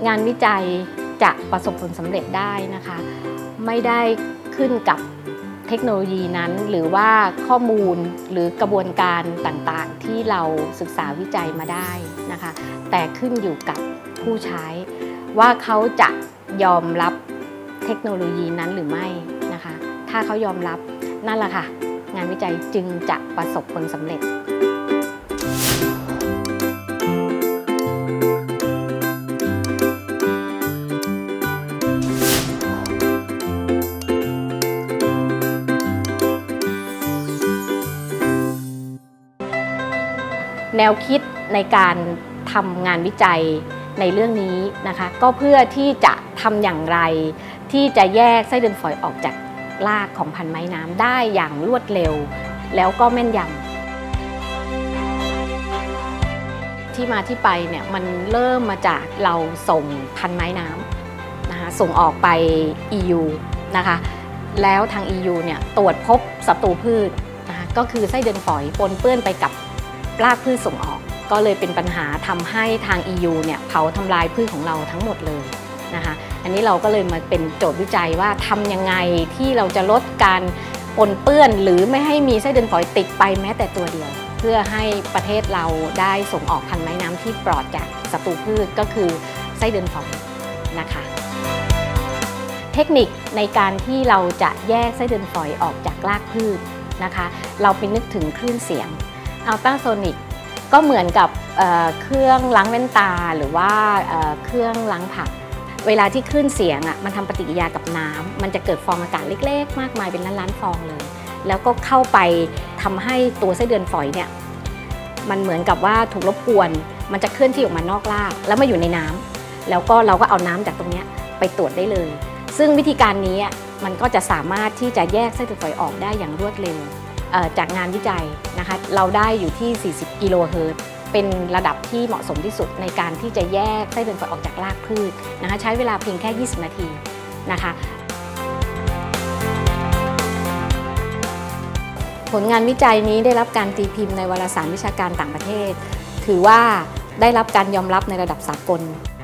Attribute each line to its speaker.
Speaker 1: งานวิจัยจะประสบผลสำเร็จได้นะคะไม่ได้ขึ้นกับเทคโนโลยีนั้นหรือว่าข้อมูลหรือกระบวนการต่างๆที่เราศึกษาวิจัยมาได้นะคะแต่ขึ้นอยู่กับผู้ใช้ว่าเขาจะยอมรับเทคโนโลยีนั้นหรือไม่นะคะถ้าเขายอมรับนั่นแหละค่ะงานวิจัยจึงจะประสบผลสำเร็จแนวคิดในการทำงานวิจัยในเรื่องนี้นะคะก็เพื่อที่จะทำอย่างไรที่จะแยกไส้เดือนฝอยออกจากรากของพันธุ์ไม้น้ำได้อย่างรวดเร็วแล้วก็แม่นยำที่มาที่ไปเนี่ยมันเริ่มมาจากเราส่งพันธุ์ไม้น้ำนะคะส่งออกไป EU นะคะแล้วทาง EU เนี่ยตรวจพบศัตรูพืชนะคะก็คือไส้เดือนฝอยปนเปื้อนไปกับรากพืชส่งออกก็เลยเป็นปัญหาทำให้ทาง EU เนี่ยเผาทำลายพืชของเราทั้งหมดเลยนะคะอันนี้เราก็เลยมาเป็นโจทย์วิจัยว่าทำยังไงที่เราจะลดการปนเปื้อนหรือไม่ให้มีไส้เดือนฝอยติดไปแม้แต่ตัวเดียวเพื่อให้ประเทศเราได้ส่งออกพันธุ์ไม้น้ำที่ปลอดจากศัตรูพืชก็คือไส้เดือนฝอยนะคะเทคนิคในการที่เราจะแยกไส้เดือนฝอยออกจากรากพืชนะคะเราไปนึกถึงคลื่นเสียงอัลตราโซนิกก็เหมือนกับเครื่องล้างแว่นตาหรือว่าเครื่องล้างผักเวลาที่คลื่นเสียงมันทำปฏิกิริยากับน้ำมันจะเกิดฟองอากาศเล็กๆมากมายเป็นล้านๆฟองเลยแล้วก็เข้าไปทำให้ตัวไส้เดือนฝอยเนี่ยมันเหมือนกับว่าถูกรบกวนมันจะเคลื่อนที่ออกมานอกรากแล้วมาอยู่ในน้ำแล้วก็เราก็เอาน้ำจากตรงนี้ไปตรวจได้เลยซึ่งวิธีการนี้มันก็จะสามารถที่จะแยกไส้เดือนฝอยออกได้อย่างรวดเร็วจากงานวิจัยนะคะเราได้อยู่ที่40กิโลเฮิรตซ์เป็นระดับที่เหมาะสมที่สุดในการที่จะแยกไส้เดือนฝอยออกจากรากพืชนะคะใช้เวลาเพียงแค่20นาทีนะคะผลงานวิจัยนี้ได้รับการตีพิมพ์ในวารสารวิชาการต่างประเทศถือว่าได้รับการยอมรับในระดับสากล